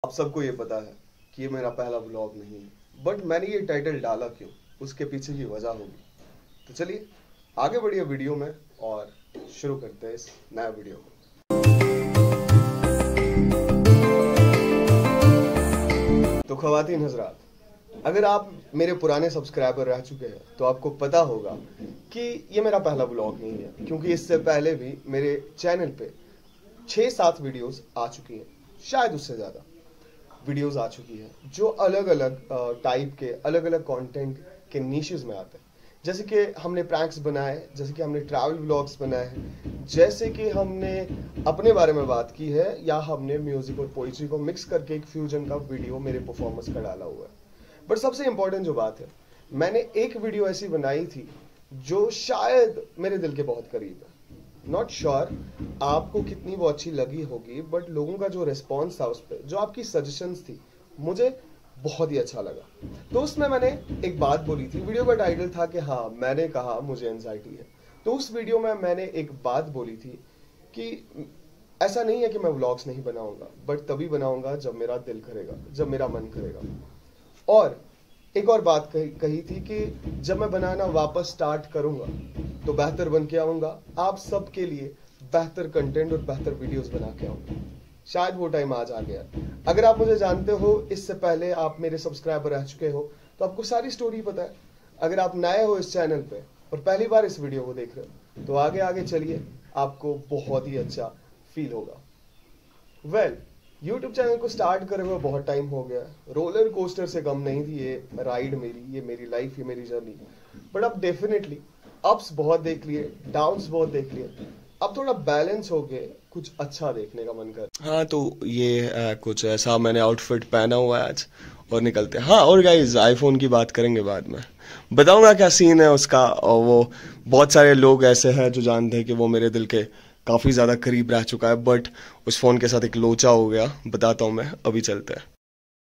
आप सबको ये पता है कि ये मेरा पहला व्लॉग नहीं है, बट मैंने ये टाइटल डाला क्यों, उसके पीछे की वजह होगी। तो चलिए आगे बढ़िए वीडियो में और शुरू करते हैं इस नया वीडियो को। तो ख्वातीन हजरात, अगर आप मेरे पुराने सब्सक्राइबर रह चुके हैं तो आपको पता होगा कि ये मेरा पहला व्लॉग नहीं है, क्योंकि इससे पहले भी मेरे चैनल पे 6-7 वीडियोस आ चुकी हैं, शायद उससे ज़्यादा वीडियोस आ चुकी है जो अलग अलग टाइप के अलग अलग कंटेंट के नीशेस में आते हैं। जैसे कि हमने प्रैंक्स बनाए, जैसे कि हमने ट्रैवल व्लॉग्स बनाए हैं, जैसे कि हमने अपने बारे में बात की है, या हमने म्यूजिक और पोइट्री को मिक्स करके एक फ्यूजन का वीडियो मेरे परफॉर्मेंस का डाला हुआ है। बट सबसे इंपॉर्टेंट जो बात है, मैंने एक वीडियो ऐसी बनाई थी जो शायद मेरे दिल के बहुत करीब है। नॉट श्योर आपको कितनी वो अच्छी लगी होगी, बट लोगों का जो रिस्पॉन्स था उस पर, जो आपकी सजेशंस थी, मुझे बहुत ही अच्छा लगा। तो उसमें मैंने एक बात बोली थी, वीडियो का टाइटल था कि हाँ, मैंने कहा मुझे एंजाइटी है। तो उस वीडियो में मैंने एक बात बोली थी कि ऐसा नहीं है कि मैं व्लॉग्स नहीं बनाऊंगा, बट तभी बनाऊंगा जब मेरा दिल करेगा, जब मेरा मन करेगा। और एक और बात कही थी कि जब मैं बनाना वापस स्टार्ट करूंगा तो बेहतर बन के आऊंगा, आप सबके लिए बेहतर कंटेंट और बेहतर वीडियोस बना के आऊंगा। शायद वो टाइम आज आ गया। अगर आप मुझे जानते हो, इससे पहले आप मेरे सब्सक्राइबर रह चुके हो, तो आपको सारी स्टोरी पता है। अगर आप नए हो इस चैनल पे और पहली बार इस वीडियो को देख रहे हो, तो आगे आगे चलिए, आपको बहुत ही अच्छा फील होगा। वेल, YouTube चैनल को स्टार्ट करे हुए बहुत टाइम हो गया। रोलर कोस्टर से कम नहीं थी ये राइड मेरी, ये मेरी लाइफ, ये मेरी जर्नी। बट अब डेफिनेटली अप्स बहुत देख लिए, डाउन्स बहुत देख लिए, अब थोड़ा बैलेंस हो गए, कुछ अच्छा देखने का मन कर। हाँ, तो ये कुछ ऐसा मैंने आउटफिट पहना हुआ है आज और निकलते हैं। हाँ, और गाइज आईफोन की बात करेंगे बाद में, बताऊंगा क्या सीन है उसका। और वो बहुत सारे लोग ऐसे हैं जो जानते हैं कि वो मेरे दिल के काफ़ी ज़्यादा करीब रह चुका है, बट उस फ़ोन के साथ एक लोचा हो गया, बताता हूँ मैं, अभी चलते हैं।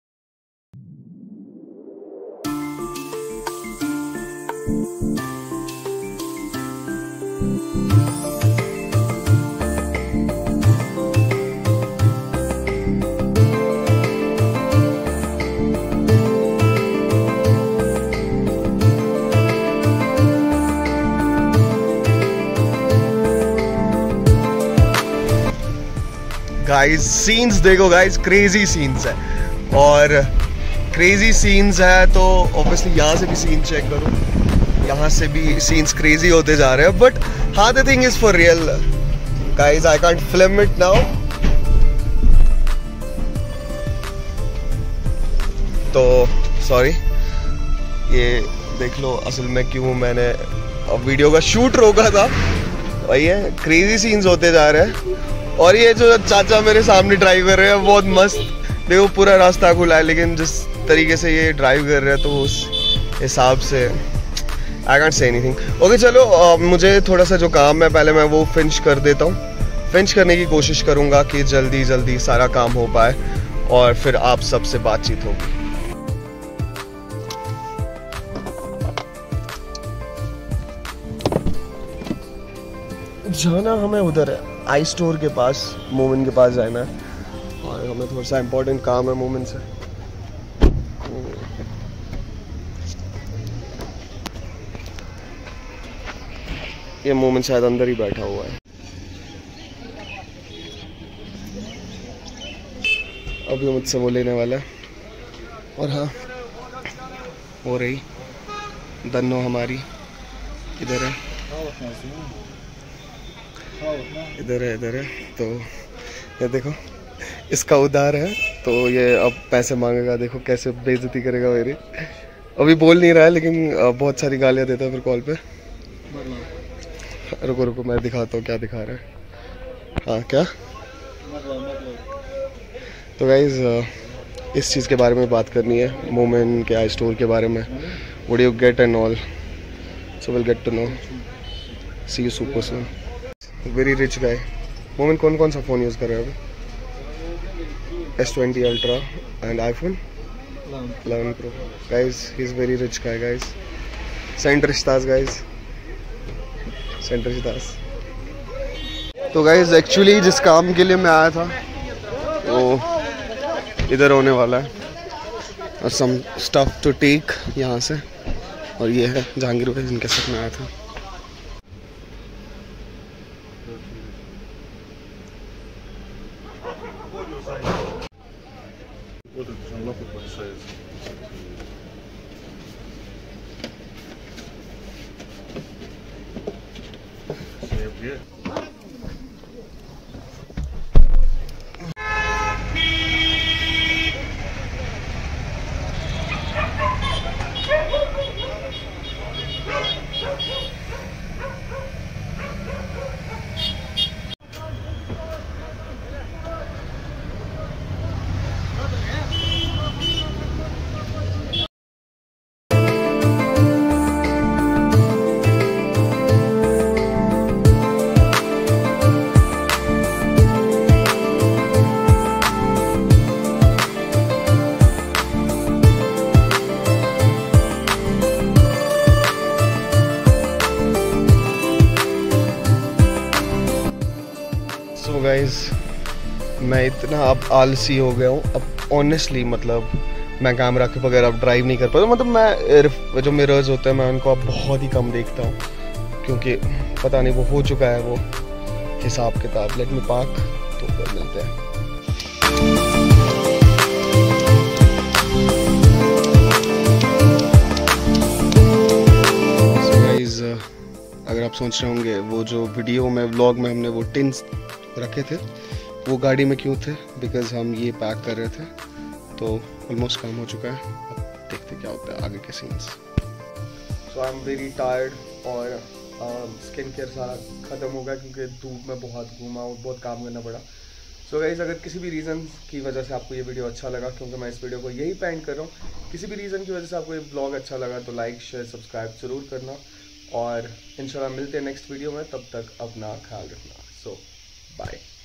गाइस सीन्स देखो गाइस, क्रेजी सीन्स है, और क्रेजी सीन्स है तो ऑब्वियसली यहाँ से भी सीन चेक करो, यहाँ से भी सीन्स क्रेजी होते जा रहे हैं। बट हाँ, the thing is for real guys, I can't film it now. तो सॉरी, ये देख लो असल में क्यों मैंने वीडियो का शूट रोका था। वही है, क्रेजी सीन्स होते जा रहे हैं। और ये जो चाचा मेरे सामने ड्राइव कर रहे हैं, बहुत मस्त, देखो पूरा रास्ता खुला है, लेकिन जिस तरीके से ये ड्राइव कर रहे हैं तो उस हिसाब से I can't say anything. Okay चलो, मुझे थोड़ा सा जो काम है पहले मैं वो फिनिश कर देता हूँ। फिनिश करने की कोशिश करूँगा कि जल्दी जल्दी सारा काम हो पाए और फिर आप सबसे बातचीत होगी। जाना हमें उधर है, आई स्टोर के पास, मोमिन के पास जाना है, और हमें थोड़ा सा इम्पोर्टेंट काम है मोमिन से। ये मोमिन शायद अंदर ही बैठा हुआ है, अभी मुझसे वो लेने वाला है। और हाँ, हो रही दन्नो हमारी इधर है, इधर है। तो ये देखो, इसका उधार है, तो ये अब पैसे मांगेगा, देखो कैसे बेइज्जती करेगा मेरी। अभी बोल नहीं रहा है, लेकिन बहुत सारी गालियाँ देता है फिर कॉल पे। रुको रुको, मैं दिखाता हूँ क्या दिखा रहा है। हाँ, क्या? तो गाइज इस चीज़ के बारे में बात करनी है, मोमेन के आई स्टोर के बारे में। What you get and all, so will get to know, see you super soon. Very rich guy. Momin कौन सा फ़ोन यूज़ कर रहे हो अभी? S20 Ultra and iPhone 11 Pro. Guys, he's very rich guy, guys. Saint Rishtas, guys. Saint Rishtas. तो guys actually जिस काम के लिए मैं आया था वो इधर होने वाला है और सम स्टफ टू टेक यहाँ से। और ये है जहांगीर भाई जिनके साथ में आया था। सो गाइज, मैं इतना अब आलसी हो गया हूँ अब ऑनेस्टली, मतलब मैं कैमरा के बगैर अब ड्राइव नहीं कर पाता। मतलब मैं जो मिरर्स होते हैं मैं उनको अब बहुत ही कम देखता हूँ, क्योंकि पता नहीं वो हो चुका है वो हिसाब किताब। लेट मी पार्क, तो फिर मिलते हैं। So guys, अगर आप सोच रहे होंगे वो जो वीडियो में व्लॉग में हमने वो टिन्स रखे थे वो गाड़ी में क्यों थे, बिकॉज हम ये पैक कर रहे थे। तो ऑलमोस्ट काम हो चुका है, अब देखते क्या होता है आगे के scenes. So I am very tired और स्किन केयर सारा ख़त्म हो गया क्योंकि धूप में बहुत घूमा और बहुत काम करना पड़ा। सो गाइस, अगर किसी भी रीज़न की वजह से आपको ये वीडियो अच्छा लगा, क्योंकि मैं इस वीडियो को यही पेंट कर रहा हूँ, किसी भी रीज़न की वजह से आपको ये ब्लॉग अच्छा लगा तो लाइक शेयर सब्सक्राइब ज़रूर करना। और इंशाल्लाह मिलते हैं नेक्स्ट वीडियो में, तब तक अपना ख्याल रखना। So bye.